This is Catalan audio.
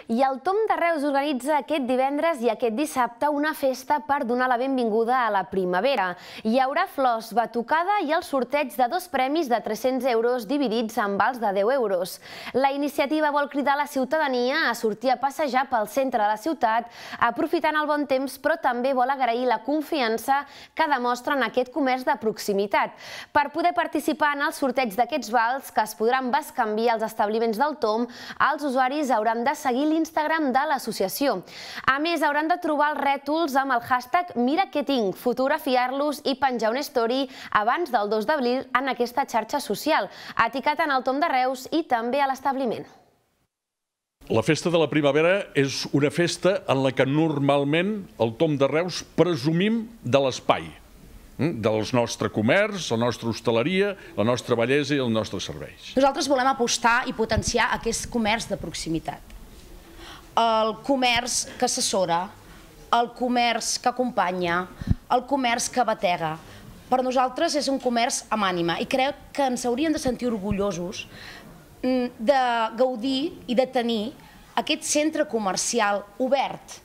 I el Tom de Reus organitza aquest divendres i aquest dissabte una festa per donar la benvinguda a la primavera. Hi haurà flors, batucada i el sorteig de 2 premis de 300 euros dividits en vals de 10 euros. La iniciativa vol cridar la ciutadania a sortir a passejar pel centre de la ciutat, aprofitant el bon temps, però també vol agrair la confiança que demostren aquest comerç de proximitat. Per poder participar en el sorteig d'aquests vals, que es podran bescanviar als establiments del Tom, els usuaris hauran de seguir l'Instagram de l'associació. A més, hauran de trobar els rètols amb el hashtag Mira què tinc, fotografiar-los i penjar una story abans del 2 d'abril en aquesta xarxa social, etiquetant el Tom de Reus i també a l'establiment. La festa de la primavera és una festa en la que normalment el Tom de Reus presumim de l'espai, del nostre comerç, la nostra hostaleria, la nostra bellesa i els nostres serveis. Nosaltres volem apostar i potenciar aquest comerç de proximitat. El comerç que assessora, el comerç que acompanya, el comerç que batega. Per nosaltres és un comerç amb ànima i crec que ens hauríem de sentir orgullosos de gaudir i de tenir aquest centre comercial obert